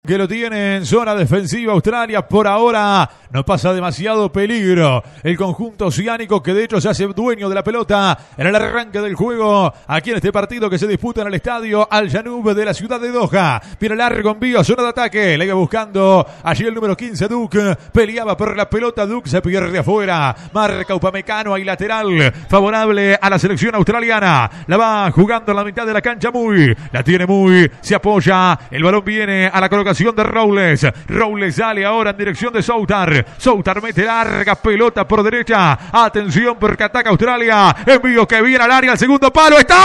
Que lo tiene en zona defensiva Australia. Por ahora no pasa demasiado peligro el conjunto oceánico, que de hecho se hace dueño de la pelota en el arranque del juego aquí en este partido que se disputa en el estadio Al Janoub de la ciudad de Doha. Viene largo envío, zona de ataque, le iba buscando allí el número 15 Duke, peleaba por la pelota, Duke se pierde afuera, marca Upamecano, hay lateral favorable a la selección australiana, la va jugando en la mitad de la cancha Muy, la tiene Muy, se apoya, el balón viene a la colocación de Rowles sale ahora en dirección de Soutar mete larga pelota por derecha, atención porque ataca Australia, envío que viene al área, al segundo palo, ¡está!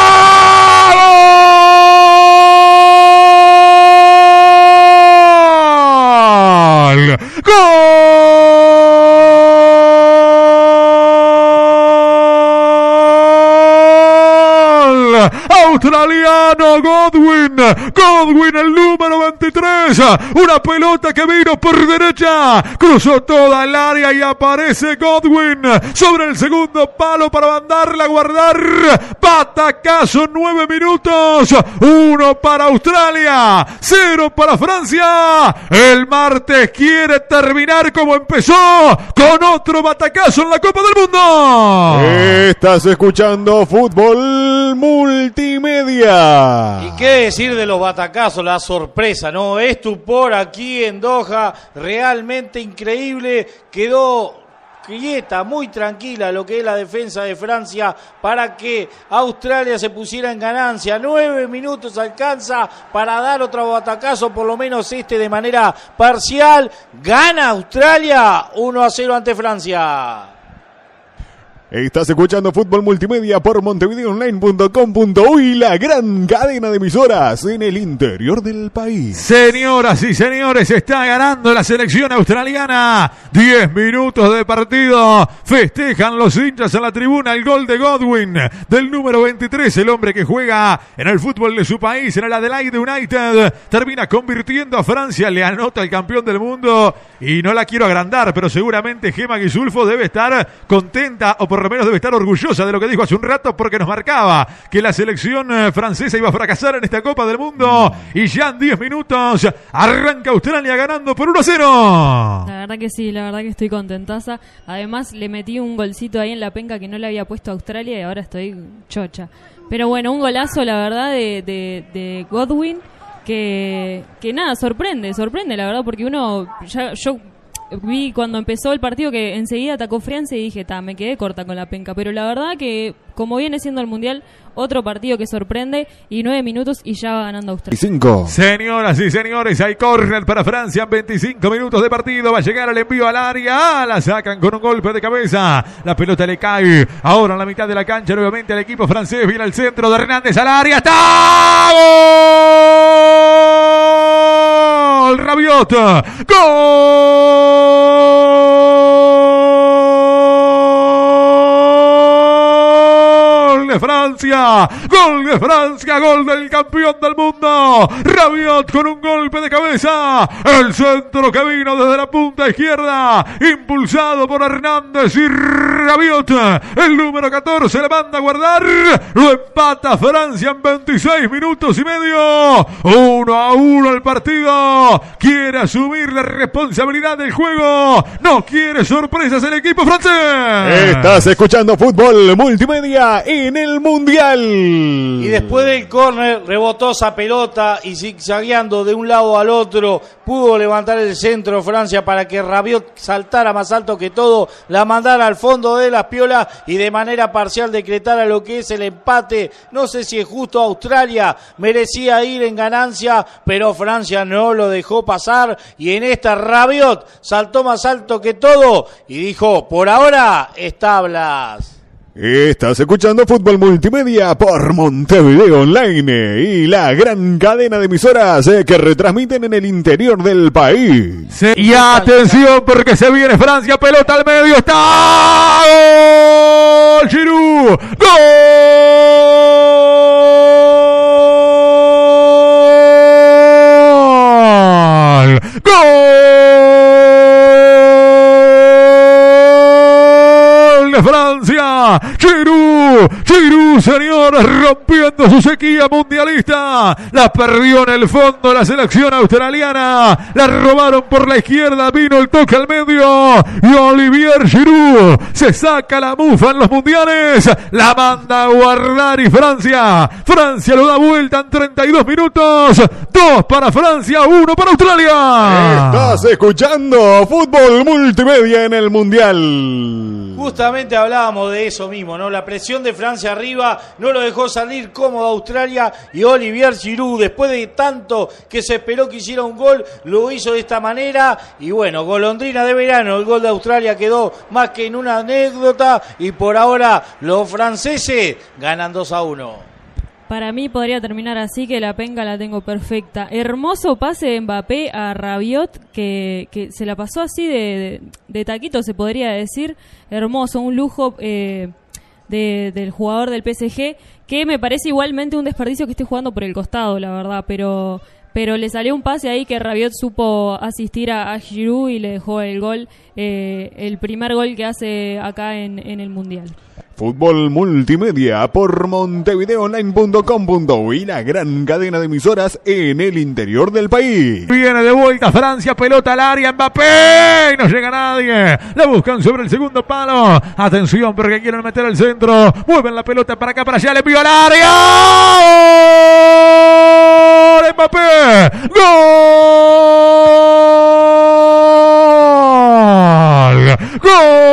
¡Gol! Australiano Godwin el número 23, una pelota que vino por derecha, cruzó toda el área y aparece Godwin sobre el segundo palo para mandarla a guardar. Batacazo, 9 minutos, 1 para Australia, 0 para Francia. El martes quiere terminar como empezó, con otro batacazo en la Copa del Mundo. Estás escuchando Fútbol Multimedia. ¿Y qué decir de los batacazos? La sorpresa, ¿no? Estupor aquí en Doha, realmente increíble. Quedó quieta, muy tranquila lo que es la defensa de Francia para que Australia se pusiera en ganancia. 9 minutos alcanza para dar otro batacazo, por lo menos de manera parcial. Gana Australia 1-0 ante Francia. Estás escuchando Fútbol Multimedia por montevideoonline.com.uy, la gran cadena de emisoras en el interior del país. Señoras y señores, está ganando la selección australiana. 10 minutos de partido. Festejan los hinchas en la tribuna el gol de Godwin, del número 23, el hombre que juega en el fútbol de su país, en el Adelaide United. Termina convirtiendo a Francia, le anota el campeón del mundo. Y no la quiero agrandar, pero seguramente Gemma Ghisulfo debe estar contenta, o por lo menos debe estar orgullosa de lo que dijo hace un rato, porque nos marcaba que la selección francesa iba a fracasar en esta Copa del Mundo. Y ya en 10 minutos arranca Australia ganando por 1-0. La verdad que sí, la verdad que estoy contentaza. Además le metí un golcito ahí en la penca que no le había puesto a Australia y ahora estoy chocha. Pero bueno, un golazo la verdad de Godwin que nada, sorprende la verdad, porque yo vi cuando empezó el partido que enseguida atacó Francia y dije, me quedé corta con la penca, pero la verdad que como viene siendo el Mundial, otro partido que sorprende, y 9 minutos y ya va ganando Australia. 5. Señoras y señores, hay córner para Francia en 25 minutos de partido, va a llegar el envío al área, la sacan con un golpe de cabeza, la pelota le cae, ahora en la mitad de la cancha nuevamente al equipo francés, viene el centro de Hernández al área, ¡está! ¡Gol! Rabiot, ¡gol! Gol de Francia, gol del campeón del mundo. Rabiot con un golpe de cabeza, el centro que vino desde la punta izquierda, impulsado por Hernández, y Rabiot, el número 14, le manda a guardar. Lo empata Francia en 26 minutos y medio. 1-1 el partido. Quiere asumir la responsabilidad del juego, no quiere sorpresas el equipo francés. Estás escuchando Fútbol Multimedia en el Mundial. Y después del córner rebotó esa pelota y zigzagueando de un lado al otro pudo levantar el centro Francia para que Rabiot saltara más alto que todo, la mandara al fondo de las piolas y de manera parcial decretara lo que es el empate. No sé si es justo, Australia merecía ir en ganancia, pero Francia no lo dejó pasar y en esta Rabiot saltó más alto que todo y dijo, por ahora, establas. Estás escuchando Fútbol Multimedia por Montevideo Online y la gran cadena de emisoras que retransmiten en el interior del país. Sí. Y atención porque se viene Francia, pelota al medio, está ¡gol! Giroud, ¡gol! ¡Gol de Francia! Francia. Giroud, señores, rompiendo su sequía mundialista. La perdió en el fondo la selección australiana. La robaron por la izquierda, vino el toque al medio. Y Olivier Giroud se saca la mufa en los mundiales. La manda a guardar y Francia lo da vuelta en 32 minutos. 2 para Francia, 1 para Australia. Estás escuchando Fútbol Multimedia en el Mundial. Justamente hablábamos de eso mismo, ¿no? La presión de Francia arriba no lo dejó salir cómodo a Australia, y Olivier Giroud, después de tanto que se esperó que hiciera un gol, lo hizo de esta manera. Y bueno, golondrina de verano, el gol de Australia quedó más que en una anécdota, y por ahora los franceses ganan 2-1. Para mí podría terminar así, que la penca la tengo perfecta. Hermoso pase de Mbappé a Rabiot, que se la pasó así de taquito, se podría decir. Hermoso, un lujo del jugador del PSG, que me parece igualmente un desperdicio que esté jugando por el costado, la verdad, pero le salió un pase ahí que Rabiot supo asistir a Giroud y le dejó el gol, el primer gol que hace acá en el Mundial. Fútbol Multimedia por montevideoonline.com.uy, la gran cadena de emisoras en el interior del país. Viene de vuelta Francia, pelota al área, Mbappé, y no llega nadie. La buscan sobre el segundo palo. Atención porque quieren meter el centro. Mueven la pelota para acá, para allá, le envió al área. ¡Gol! Mbappé. ¡Gol!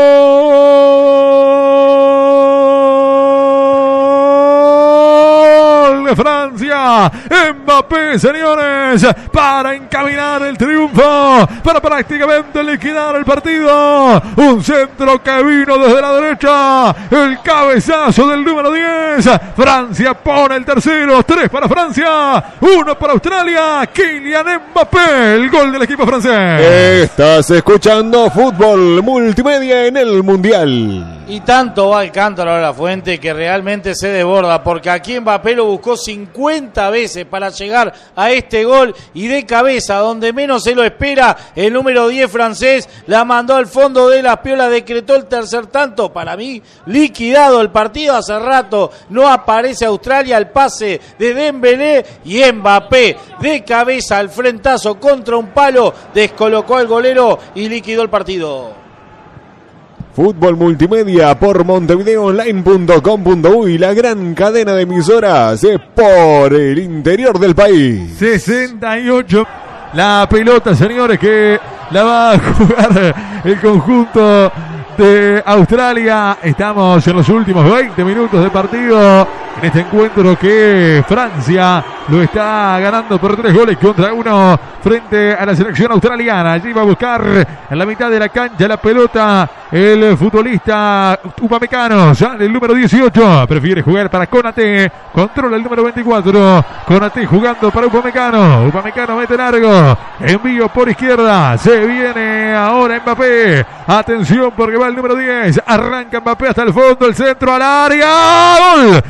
De Francia, Mbappé, señores, para encaminar el triunfo, para prácticamente liquidar el partido. Un centro que vino desde la derecha, el cabezazo del número 10. Francia pone el tercero, 3 para Francia, 1 para Australia. Kylian Mbappé, el gol del equipo francés. Estás escuchando Fútbol Multimedia en el Mundial. Y tanto va el cántaro a la fuente que realmente se desborda, porque aquí Mbappé lo buscó 50 veces para llegar a este gol, y de cabeza, donde menos se lo espera, el número 10 francés la mandó al fondo de las piolas, decretó el tercer tanto. Para mí, liquidado el partido hace rato. No aparece Australia, el pase de Dembélé, y Mbappé de cabeza al frentazo contra un palo, descolocó al golero y liquidó el partido. Fútbol Multimedia por montevideoonline.com.uy, la gran cadena de emisoras por el interior del país. 68. La pelota, señores, que la va a jugar el conjunto de Australia. Estamos en los últimos 20 minutos de partido en este encuentro que Francia lo está ganando por 3-1 frente a la selección australiana. Allí va a buscar en la mitad de la cancha la pelota el futbolista Upamecano, sale el número 18, prefiere jugar para Konaté, controla el número 24, Konaté jugando para Upamecano mete largo, envío por izquierda, se viene ahora Mbappé, atención porque va el número 10, arranca Mbappé hasta el fondo, el centro al área, ¡gol!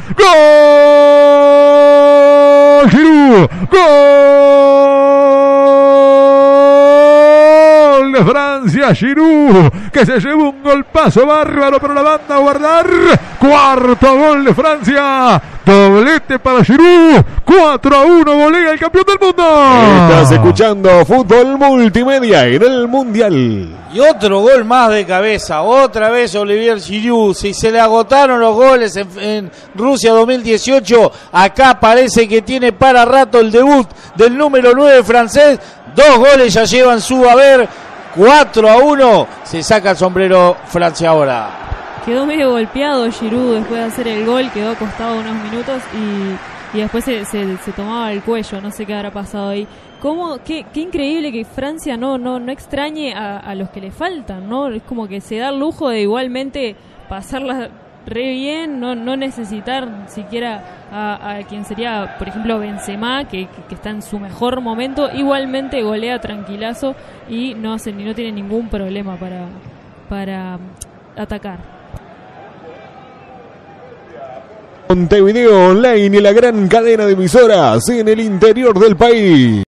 ¡Gol! Giroud, ¡gol de Francia! Giroud, que se llevó un golpazo bárbaro, pero la banda a guardar. Cuarto gol de Francia, doblete para Giroud, 4-1, golea el campeón del mundo. Estás escuchando Fútbol Multimedia en el Mundial. Y otro gol más de cabeza, otra vez Olivier Giroud. Si se le agotaron los goles en Rusia 2018, acá parece que tiene para rato el debut del número 9 francés. 2 goles ya llevan su haber, 4-1, se saca el sombrero Francia ahora. Quedó medio golpeado Giroud después de hacer el gol, quedó acostado unos minutos y después se tomaba el cuello, no sé qué habrá pasado ahí. Qué increíble que Francia no extrañe a los que le faltan, ¿no? Es como que se da el lujo de igualmente pasarla re bien, no necesitar siquiera a quien sería, por ejemplo, Benzema, que está en su mejor momento, igualmente golea tranquilazo y no tiene ningún problema para atacar. Montevideo Online y la gran cadena de emisoras en el interior del país.